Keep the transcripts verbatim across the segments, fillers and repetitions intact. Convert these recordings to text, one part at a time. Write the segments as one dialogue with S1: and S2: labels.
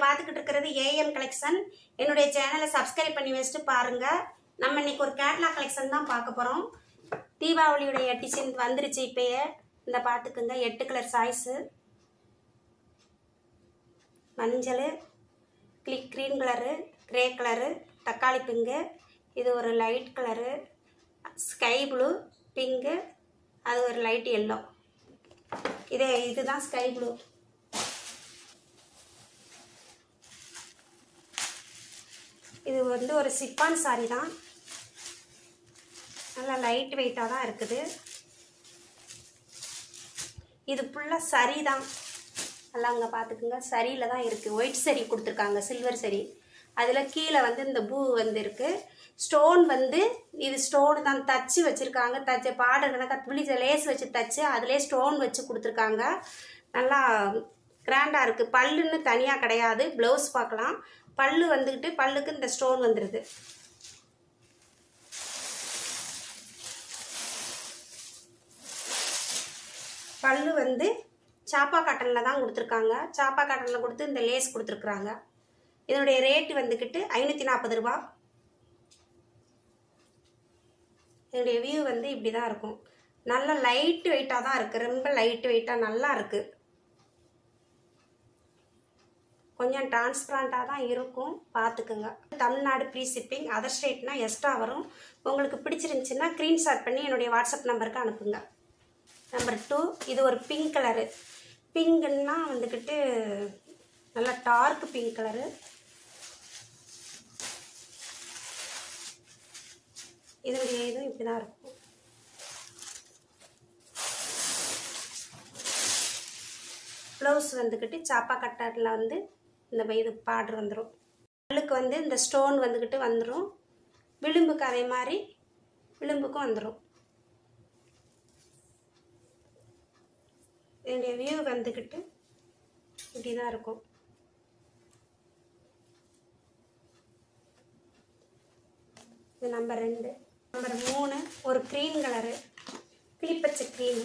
S1: பார்த்துக்கிட்டு இருக்கிறது AM collection. என்னுடைய சேனலை சப்ஸ்கிரைப் பண்ணி வச்சுட்டு பாருங்க. நம்ம இன்னைக்கு ஒரு கேட்லாக் கலெக்ஷன் தான் பார்க்க போறோம். தீபாவளியுடைய டிசைன் வந்துருச்சு. இப்பயே இந்த பார்த்துக்குங்க. எட்டு கலர் சாய்ஸு, மஞ்சள், கிளிக் கிரீன் கலரு, கிரே கலரு, தக்காளி பிங்கு, இது ஒரு light colour, sky blue, pink, அது ஒரு லைட் எல்லோ. இதே இதுதான் ஸ்கை ப்ளூ. இது வந்து ஒரு சிப்பான் சாரி தான். நல்லா லைட் வெயிட்டாக தான் இருக்குது. இது ஃபுல்லாக சரி தான். நல்லா அங்கே பார்த்துக்குங்க. சரியில் தான் இருக்குது. ஒயிட் சரி கொடுத்துருக்காங்க, சில்வர் சரி. அதில் கீழே வந்து இந்த பூ வந்து இருக்குது. ஸ்டோன் வந்து இது ஸ்டோன் தான் தச்சு வச்சுருக்காங்க. தச்சு பாடர் கணக்காக துளி லேஸ் வச்சு தச்சு அதிலே ஸ்டோன் வச்சு கொடுத்துருக்காங்க. நல்லா கிராண்டாக இருக்குது. பல்லுன்னு தனியாக கிடையாது. ப்ளவுஸ் பார்க்கலாம். பல்லு வந்துக்கிட்டு பல்லுக்கு இந்த ஸ்டோன் வந்துடுது. பல்லு வந்து சாப்பா காட்டனில் தான் கொடுத்துருக்காங்க. சாப்பா காட்டனில் கொடுத்து இந்த லேஸ் கொடுத்துருக்குறாங்க. இதனுடைய ரேட்டு வந்துக்கிட்டு ஐநூற்றி நாற்பது ரூபா. இதனுடைய வியூ வந்து இப்படி தான் இருக்கும். நல்லா லைட் வெயிட்டாக தான் இருக்குது. ரொம்ப லைட் வெயிட்டாக நல்லா இருக்குது. கொஞ்சம் டிரான்ஸ்பரண்ட்டாக தான் இருக்கும். பார்த்துக்குங்க. Tamil Nadu free shipping. Other ஸ்டேட்னா extra வரும். உங்களுக்கு பிடிச்சிருந்துச்சின்னா ஸ்க்ரீன்ஷாட் பண்ணி என்னுடைய வாட்ஸ்அப் நம்பருக்கு அனுப்புங்க. நம்பர் டூ, இது ஒரு பிங்க் கலரு. பிங்க்குன்னா வந்துக்கிட்டு நல்லா டார்க் பிங்க் கலரு. இதனுடைய இதுவும் இப்படி தான் இருக்கும். ப்ளவுஸ் வந்துக்கிட்டு சாப்பா கட்டரில் வந்து இந்த இது பார்டர் வந்துடும். பல்லுக்கு வந்து இந்த ஸ்டோன் வந்துக்கிட்டு வந்துடும். விளிம்புக்கு அதே மாதிரி விளிம்புக்கும் வந்துடும். இதனுடைய வியூ வந்துக்கிட்டு இப்படி தான் இருக்கும். இது நம்பர் ரெண்டு. நம்பர் மூணு, ஒரு க்ரீன் கலரு, கிளிப்பச்சை க்ரீன்.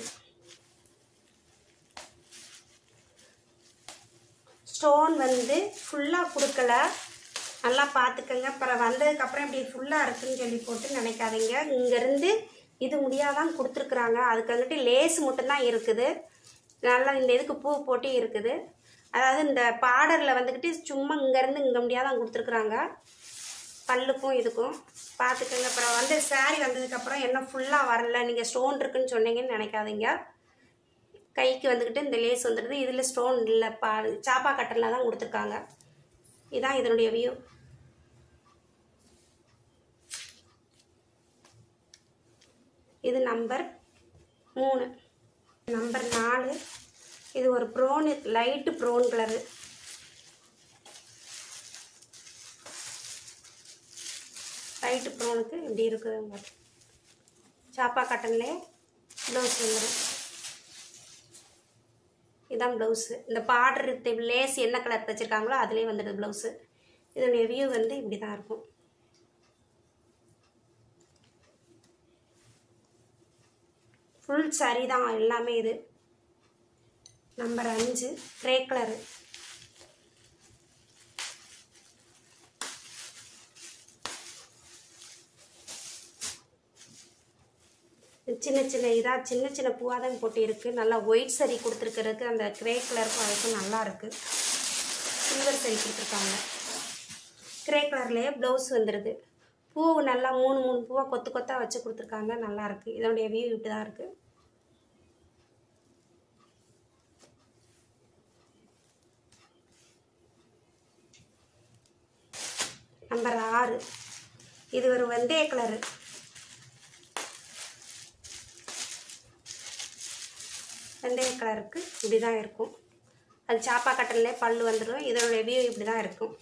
S1: ஸ்டோன் வந்து ஃபுல்லாக கொடுக்கல. நல்லா பார்த்துக்கங்க. அப்புறம் வந்ததுக்கப்புறம் இப்படி ஃபுல்லாக இருக்குதுன்னு சொல்லி போட்டு நினைக்காதீங்க. இங்கேருந்து இது முடியாதான் கொடுத்துருக்குறாங்க. அதுக்கு வந்துட்டு லேஸ் மட்டும்தான் இருக்குது. நல்லா இந்த இதுக்கு பூ போட்டு இருக்குது. அதாவது இந்த பார்டரில் வந்துக்கிட்டு சும்மா இங்கேருந்து இங்கே முடியாதான் கொடுத்துருக்குறாங்க. பல்லுக்கும் இதுக்கும் பார்த்துக்கங்க. அப்புறம் வந்து சாரீ வந்ததுக்கப்புறம் என்ன ஃபுல்லாக வரல, நீங்கள் ஸ்டோன் இருக்குன்னு சொன்னீங்கன்னு நினைக்காதீங்க. கைக்கு வந்துக்கிட்டு இந்த லேஸ் வந்துடுது. இதில் ஸ்டோன் இல்லை. பா சாப்பா கட்டரில் தான் கொடுத்துருக்காங்க. இதுதான் இதனுடைய வியூ. இது நம்பர் மூணு. நம்பர் நாலு, இது ஒரு brown, light brown colour. Light ப்ரௌனுக்கு இப்படி இருக்குதுங்க. சாப்பா காட்டன்லேயே ப்ளவுஸ் வந்துடும். இதுதான் ப்ளவுஸு. இந்த பார்டர் லேஸ் என்ன கலர் தைச்சிருக்காங்களோ அதிலே வந்துடுது ப்ளவுஸு. இதனுடைய வியூ வந்து இப்படி தான் இருக்கும். ஃபுல் சாரி தான் எல்லாமே. இது நம்பர் அஞ்சு, கிரே கலரு. சின்ன சின்ன இதாக சின்ன சின்ன பூவாக தான் போட்டு இருக்குது. நல்லா ஒயிட் சரி கொடுத்துருக்கிறதுக்கு அந்த கிரே கலருக்கும் அதுக்கும் நல்லா இருக்குது. சில்வர் சரி கொடுத்துருக்காங்க. கிரே கலர்லேயே ப்ளவுஸ் வந்துடுது. பூ நல்லா மூணு மூணு பூவாக கொத்து கொத்தாக வச்சு கொடுத்துருக்காங்க. நல்லாயிருக்கு. இதனுடைய வியூ இப்படி தான் இருக்குது. நம்பர் ஆறு, இது ஒரு வெந்தய கலரு. வெந்தய கலருக்கு இப்படி தான் இருக்கும். அது சாப்பா கட்டன்லேயே பல்லு வந்துடும். இதனுடைய வியூ இப்படி தான் இருக்கும்.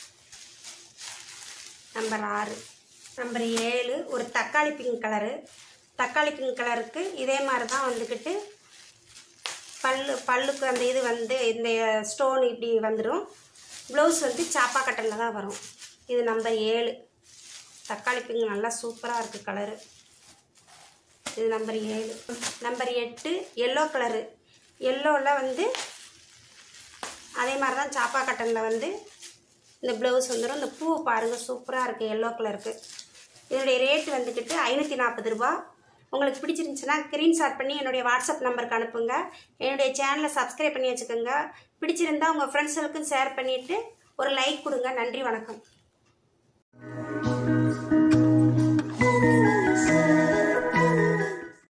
S1: நம்பர் ஆறு. நம்பர் ஏழு, ஒரு தக்காளி பிங்க் கலரு. தக்காளி பிங்க் கலருக்கு இதே மாதிரி தான் வந்துக்கிட்டு பல்லு பல்லுக்கு அந்த இது வந்து இந்த ஸ்டோன் இப்படி வந்துடும். ப்ளவுஸ் வந்து சாப்பா கட்டனில் தான் வரும். இது நம்பர் ஏழு. தக்காளி பிங்க் நல்லா சூப்பராக இருக்குது கலரு. இது நம்பர் ஏழு. நம்பர் எட்டு, எல்லோ கலரு. எல்லோவில் வந்து அதே மாதிரி தான் சாப்பா கட்டனில் வந்து இந்த ப்ளவுஸ் வந்துடும். இந்த பூ பாருங்கள் சூப்பராக இருக்குது, எல்லோ கலருக்கு. இதனுடைய ரேட் வந்துக்கிட்டு ஐநூற்றி நாற்பது ரூபா. உங்களுக்கு பிடிச்சிருந்துச்சுன்னா ஸ்க்ரீன்ஷாட் பண்ணி என்னுடைய வாட்ஸ்அப் நம்பருக்கு அனுப்புங்க. என்னுடைய சேனலை சப்ஸ்கிரைப் பண்ணி வச்சுக்கோங்க. பிடிச்சிருந்தா உங்கள் ஃப்ரெண்ட்ஸுகளுக்கும் ஷேர் பண்ணிவிட்டு ஒரு லைக் கொடுங்க. நன்றி, வணக்கம்.